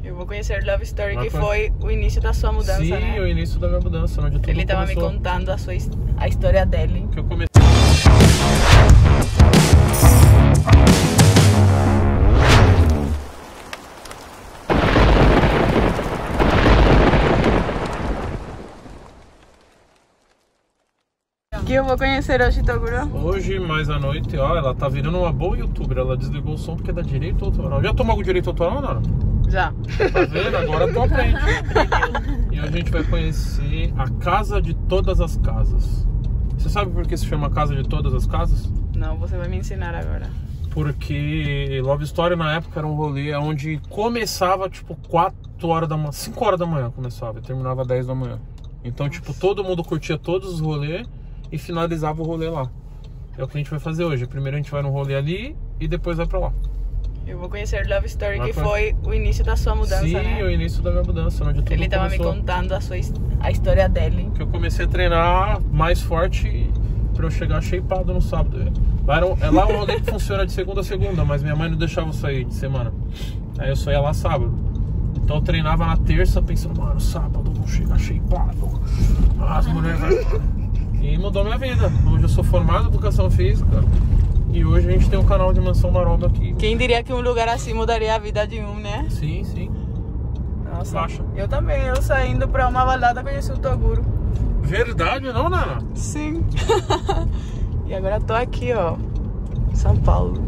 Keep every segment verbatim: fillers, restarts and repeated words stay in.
Eu vou conhecer Love Story, Vai que pra... foi o início da sua mudança, Sim, né? Sim, o início da minha mudança, onde tudo Ele tava começou. me contando a, sua, a história dele. Que eu comecei... Que eu vou conhecer hoje, Toguro? Hoje, mais à noite, ó, ela tá virando uma boa youtuber. Ela desligou o som porque dá direito autoral. Já tomou algum direito autoral, Nora? Já. Tá vendo? Agora tu aprende. E hoje a gente vai conhecer a casa de todas as casas. Você sabe por que se chama Casa de Todas as Casas? Não, você vai me ensinar agora. Porque Love Story na época era um rolê onde começava tipo quatro horas da manhã, cinco horas da manhã começava e terminava dez da manhã. Então, tipo, todo mundo curtia todos os rolês e finalizava o rolê lá. É o que a gente vai fazer hoje. Primeiro a gente vai no rolê ali e depois vai pra lá. Eu vou conhecer Love Story, Vai que pra... foi o início da sua mudança, Sim, né? o início da minha mudança, onde tudo Ele tava começou. me contando a, sua, a história dele. Que eu comecei a treinar mais forte pra eu chegar shapeado no sábado. Lá, era, é lá um rolê que funciona de segunda a segunda, mas minha mãe não deixava eu sair de semana. Aí eu só ia lá sábado. Então eu treinava na terça pensando, mano, sábado eu vou chegar shapeado. As mulheres... E mudou minha vida. Hoje eu sou formado em Educação Física. E hoje a gente tem um canal de Mansão Maromba aqui. Quem diria que um lugar assim mudaria a vida de um, né? Sim, sim. Nossa, Baixa. Eu também, eu saindo pra uma balada conheci o Toguro. Verdade, não, Nana? Sim. E agora eu tô aqui, ó, em São Paulo.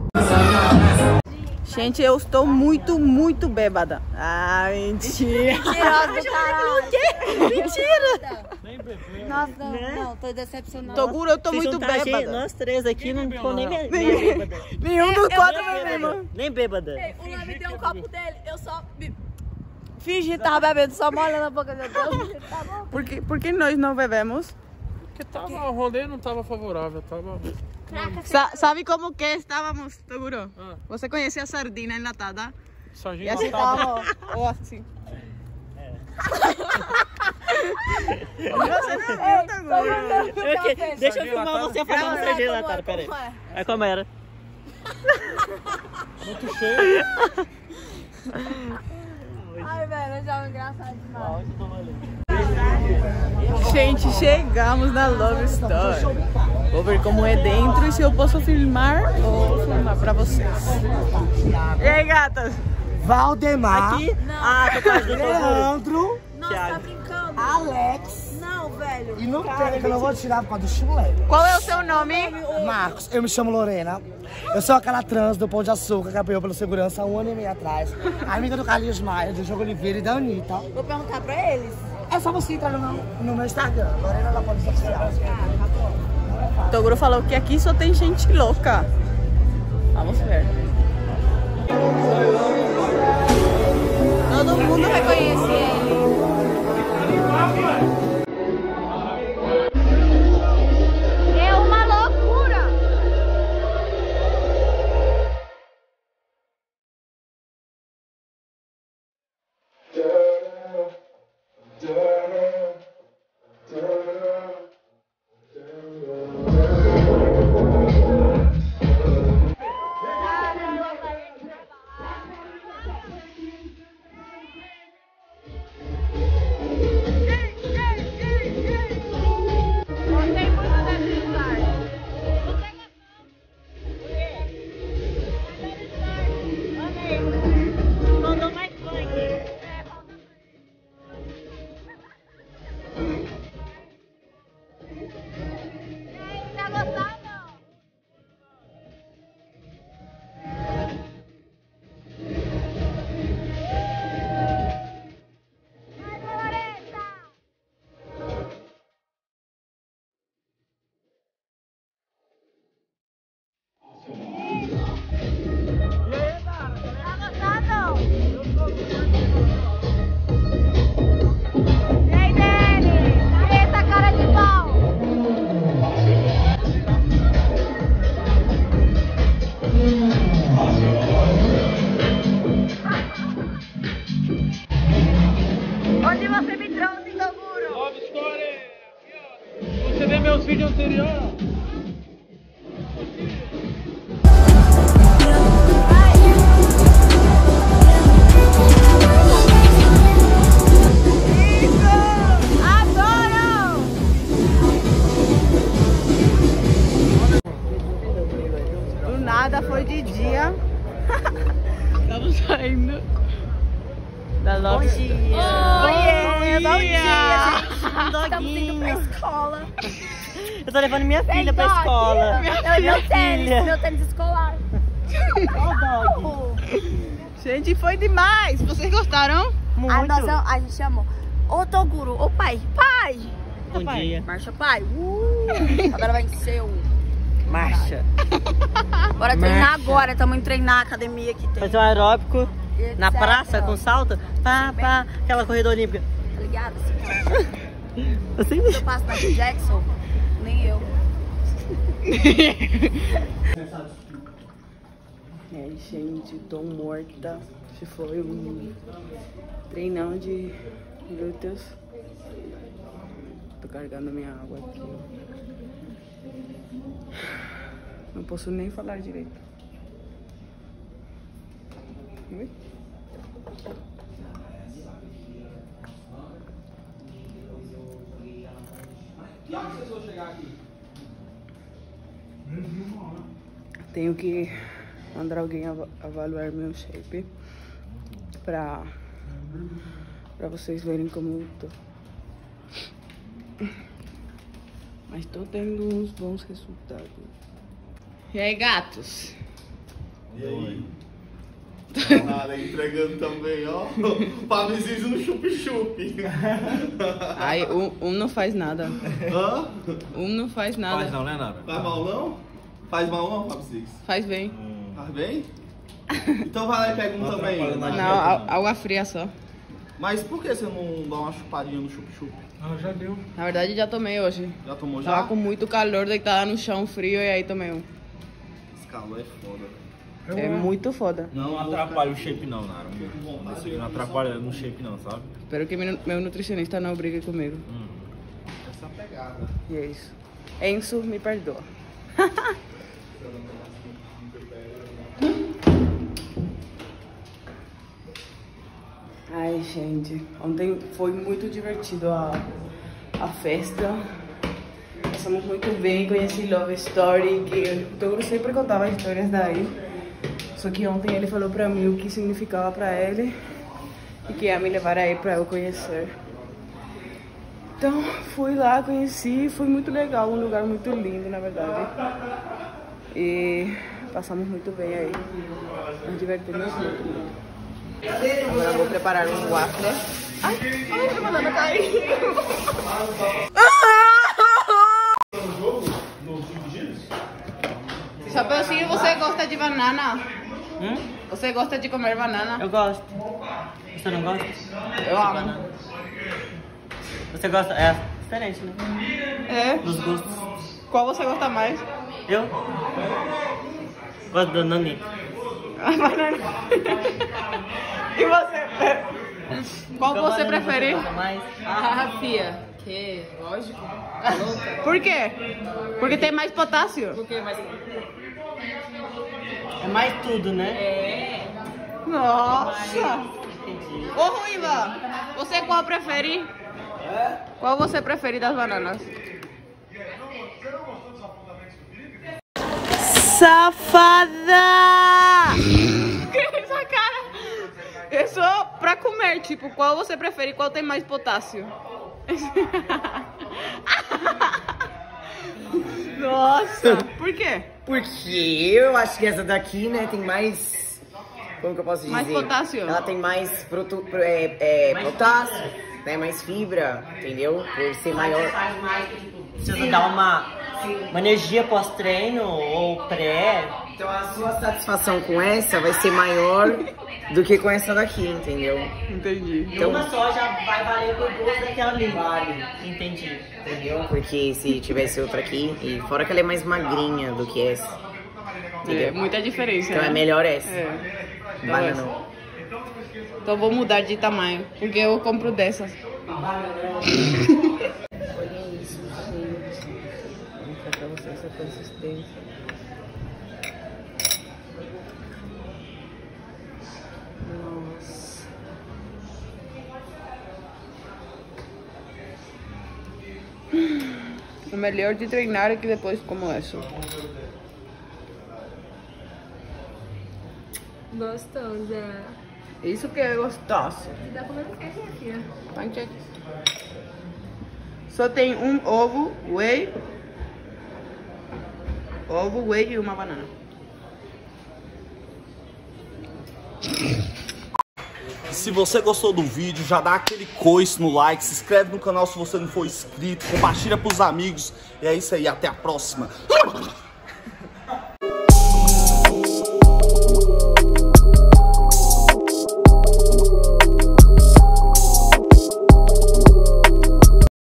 Gente, eu estou muito, muito bêbada. Ah, mentira. Mentirosa do caralho. Mentira. Nem bebê. Nossa, não, não, tô decepcionada. Toguro, eu tô Se muito juntar a gente, bêbada. nós três aqui não ficou nem, nem, Nem- nem bêbada. Nenhum dos quatro Nem bebemos. bêbada. Nem bêbada. O Léo me deu um copo dele, eu só fingi que tava bebendo, só molhando a boca de Deus. Tá bom. Por que, por que nós não bebemos? Porque tava, o rolê não tava favorável, tava... Sa sabe como que estávamos, Toguro? Ah. Você conhecia a sardina enlatada? E Sardinha assim enlatada. tava, ó, ou assim. Você não viu, Toguro? Eu que- deixa eu Sardinha filmar latada? você fazendo Grava. sardinha Como é, latada, peraí. como é? É como era. Muito cheio. Ai, velho, eu já engraçado demais. Gente, chegamos na Love Story. Vou ver como é dentro e se eu posso filmar, vou filmar pra vocês. E aí, gatas? Valdemar, Aqui, a tatuagem do Toguro. Leandro, Nossa, tá Thiago. brincando? Alex Não, velho. e não tem que eu não vou tirar por causa do chulé. Qual é o seu nome? Marcos, eu me chamo Lorena. Eu sou aquela trans do Pão de Açúcar que apoiou pelo segurança há um ano e meio atrás. Amiga do Carlinhos Maia, do Diogo Oliveira e da Anitta. Vou perguntar pra eles. É só você entrar no, no meu Instagram, Lorena da Polícia Oficial. O Toguro falou que aqui só tem gente louca. Vamos ver. Todo mundo reconhece ele. É uma loucura. Mandou mais funk. Tá gostando? E aí, Dani? E essa cara de pau? Onde você me trouxe, Toguro? Love Story. Aqui, ó. Você vê meus vídeos anteriores? filho da Love Bom dia. Oiê, bom dia. dia, gente. Um Estamos indo pra doguinho. escola. Eu tô levando minha filha pra Dog. escola. Eu, Minha meu tênis, filha. meu tênis escolar. Ó o dog. Gente, foi demais. Vocês gostaram? Muito. Aí nós, a gente chamou. Ô Toguro, ô pai, pai. Bom dia. Marcha, pai. Uh, agora vai ser o... Marcha. Bora treinar agora, estamos indo treinar na academia que tem. Fazer um aeróbico na etcétera. praça com salto. Pá, pá, aquela corrida olímpica. Tá ligado? Assim, Assim quando eu passo na Jackson, nem eu. É, gente, tô morta. Se foi um treinão de glúteos. Tô carregando minha água aqui, ó. Não posso nem falar direito. Ui. Tenho que mandar alguém av- avaliar meu shape pra, pra vocês verem como eu tô. Mas tô tendo uns bons resultados. E aí, gatos? E aí? Nada, entregando também, ó. Pavizinho no chup-chup. Ai, um, um não faz nada. Hã? Um não faz nada. Faz não, né, Nara? Faz mal não? Faz mal não, Fabio? Faz bem. Faz bem? Então vai lá e pega um Não também. atrapalha nada. Não, á- água fria só. Mas por que você não dá uma chupadinha no chup-chup? Ah, já deu. Na verdade, já tomei hoje. Já tomou já? Tava com muito calor, deitada no chão frio e aí tomei um. Esse calor é foda. É muito foda. Não atrapalha o shape não, Nara. Isso aí não atrapalha no shape não, sabe? Espero que meu, meu nutricionista não brigue comigo. Essa pegada. E é isso. Enzo, me perdoa. Ai, gente. Ontem foi muito divertido a, a festa. Passamos muito bem, conheci Love Story, que eu sempre contava histórias daí. Só que ontem ele falou pra mim o que significava pra ele e que ia me levar aí pra eu conhecer. Então, fui lá, conheci, foi muito legal, um lugar muito lindo, na verdade. E passamos muito bem aí. Nos divertimos muito. Agora eu vou preparar um waffle. Ai, ai, a banana caiu. Chapeuzinho, você gosta de banana? Hum? Você gosta de comer banana? Eu gosto. Você não gosta? Eu amo. Você gosta? É diferente, né? É? Dos gostos. Qual você gosta mais? Eu? Gosto da Nani. A banana. E você? Qual você prefere? Mais. Ah, Fia. Que? Lógico. Por quê? Porque tem mais potássio. Por que mais? É mais tudo, né? Nossa! Ô Ruiva, você qual prefere? Qual você prefere das bananas? Safada! Essa cara! É só pra comer, tipo, qual você prefere? Qual tem mais potássio? Nossa! Por quê? Porque eu acho que essa daqui, né, tem mais... Como que eu posso dizer? Mais potássio. Ela tem mais proto, pro- é, é, potássio, né, mais fibra, entendeu? Por ser maior. Precisa dar uma, uma energia pós-treino ou pré. Então a sua satisfação com essa vai ser maior do que com essa daqui, entendeu? Entendi. Então, Uma só já vai valer por duas daquela ali. Vale. Entendi. entendeu? Porque se tivesse outra aqui, e fora que ela é mais magrinha do que essa. É, muita diferença. Então né? é melhor essa. É. Então, Banana. essa. Então vou mudar de tamanho, porque eu compro dessas. Olha isso, gente. Vou mostrar pra vocês essa consistência. Nossa. O melhor de treinar é que depois como essa. Gostosa. Isso que é gostoso. Tá comendo o que, minha filha? Pancakes. Só tem um ovo, whey, ovo, whey e uma banana. Se você gostou do vídeo, já dá aquele coice no like, se inscreve no canal se você não for inscrito, compartilha pros amigos. E é isso aí, até a próxima.